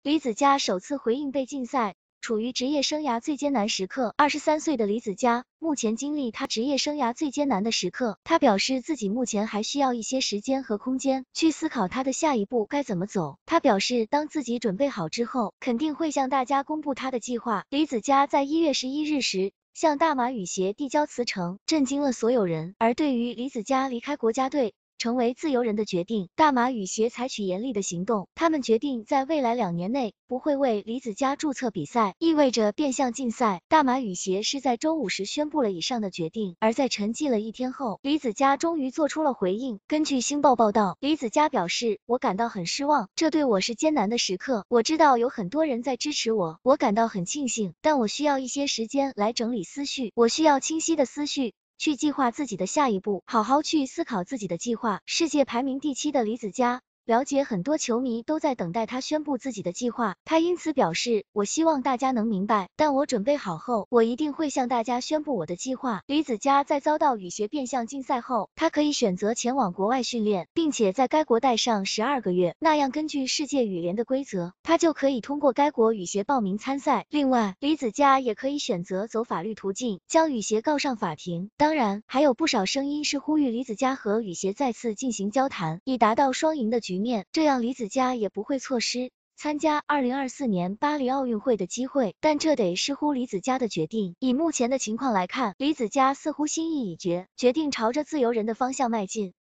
李梓嘉首次回应被禁赛，处于职业生涯最艰难时刻。23岁的李梓嘉目前经历他职业生涯最艰难的时刻，他表示自己目前还需要一些时间和空间去思考他的下一步该怎么走。他表示，当自己准备好之后，肯定会向大家公布他的计划。李梓嘉在1月11日时向大马羽协递交辞呈，震惊了所有人。而对于李梓嘉离开国家队成为自由人的决定，大马羽协采取严厉的行动，他们决定在未来2年内不会为李梓嘉注册比赛，意味着变相禁赛。大马羽协是在周5时宣布了以上的决定，而在沉寂了1天后，李梓嘉终于做出了回应。根据星报报道，李梓嘉表示，我感到很失望，这对我是艰难的时刻，我知道有很多人在支持我，我感到很庆幸，但我需要一些时间来整理思绪，我需要清晰的思绪去计划自己的下一步，好好去思考自己的计划。世界排名第7的李梓嘉了解很多球迷都在等待他宣布自己的计划，他因此表示，我希望大家能明白，但我准备好后，我一定会向大家宣布我的计划。李梓嘉在遭到羽协变相禁赛后，他可以选择前往国外训练，并且在该国待上12个月，那样根据世界羽联的规则，他就可以通过该国羽协报名参赛。另外，李梓嘉也可以选择走法律途径，将羽协告上法庭。当然，还有不少声音是呼吁李梓嘉和羽协再次进行交谈，以达到双赢的局面，这样李梓嘉也不会错失参加2024年巴黎奥运会的机会，但这得视乎李梓嘉的决定。以目前的情况来看，李梓嘉似乎心意已决，决定朝着自由人的方向迈进。